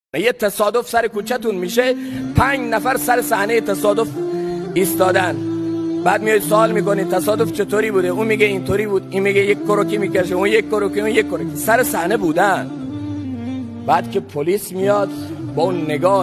یه تصادف سر کوچه‌تون میشه، 5 نفر سر صحنه تصادف ایستادن، بعد میاد سوال میکنید تصادف چطوری بوده؟ اون میگه اینطوری بود، این میگه یک کروکی میکشه، اون یک کروکی، اون یک کروکی، سر صحنه بودن. بعد که پلیس میاد با اون نگاه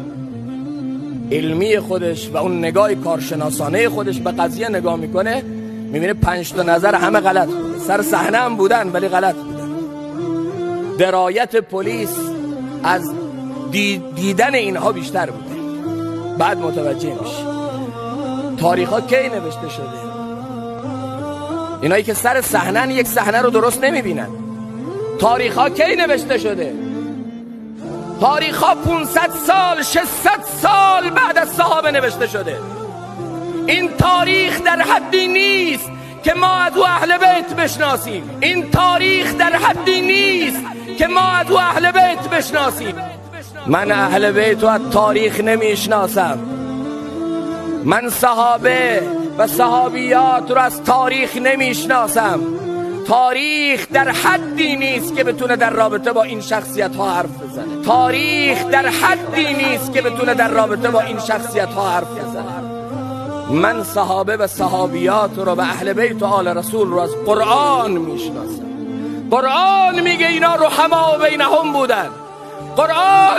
علمی خودش و اون نگاه کارشناسانه خودش به قضیه نگاه میکنه، میبینه 5 تا نظر همه غلط بوده، سر صحنه هم بودن ولی غلط بودن. درایت پلیس از دیدن اینها بیشتر بوده. بعد متوجه میشه تاریخ ها کی نوشته شده. اینایی که سر صحنن یک صحنه رو درست نمیبینن. تاریخ ها کی نوشته شده؟ تاریخ ها 500 سال 600 سال بعد از صحابه نوشته شده. این تاریخ در حدی نیست که ما از او اهل بیت بشناسیم. این تاریخ در حدی نیست که ما از او اهل بیت بشناسیم. من اهل بیت و از تاریخ نمیشناسم. من صحابه و صحابیات رو از تاریخ نمیشناسم. تاریخ در حدی نیست که بتونه در رابطه با این شخصیت ها حرف بزنه. تاریخ در حدی نیست که بتونه در رابطه با این شخصیت ها حرف بزنه. من صحابه و صحابیات رو و اهل بیت و آل رسول رو از قرآن میشناسم. قرآن میگه اینا رحما بینهم بودن. قرآن